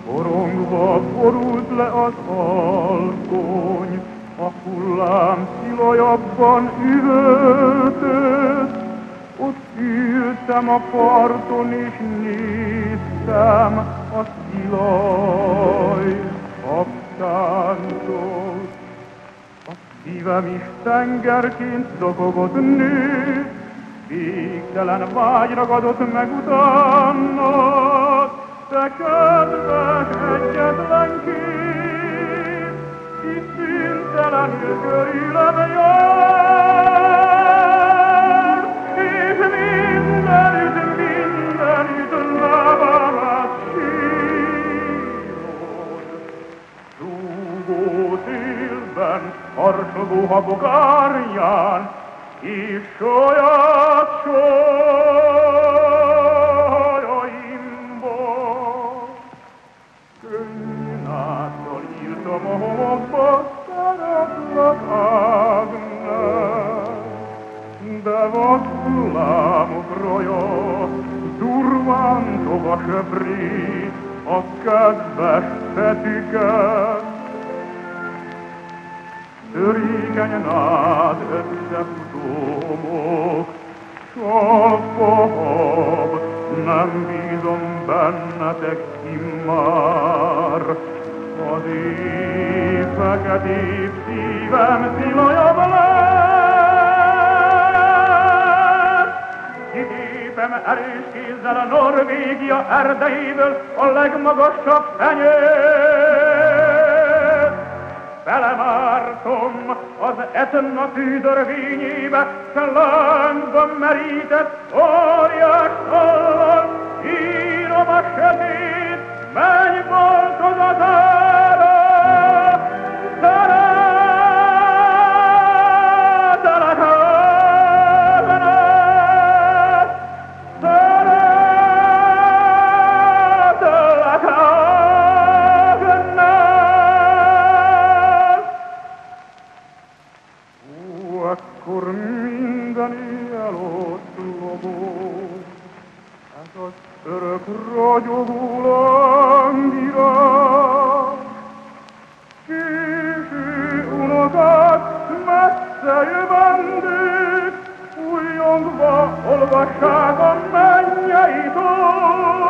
Forongva borult le az alkony, a hullám szilajabban üvöltött. Ott ültem a parton és néztem a szilaj habtáncolt. A szívem is tengerként zokogott nőtt, végtelen vágy ragadott meg utánad, te kedves egyetlen kép, ki szüntelenül körülem jár, és mindenütt nevemet sírod. Zúgó szélben, harsogó habok árnyán, és saját sorjaimból könnyű náddal írtam a homokba, szeretlek Ágnes, de vadhullámok raja durván tova söpré a kedves petüket. Törékeny nád összefutó homok, salfahab, nem bízom bennetek immár. Az év feketébb szívem szilajabb lett. Kitépem erős kézzel a Norvégia erdejéből a legmagasabb fenyőt. Belemártom az Etna tűdörvényébe, s lángban merített óriás tollal, írom a sötét mennyboltozatára. Szeretelek Ágnes, szeretelek Ágnes. Akkor minden éjjel ott lobog, ez az örök ragyogó lángirás. Késő unokák, messze jövendők, újjongva olvassák a mennyei tót.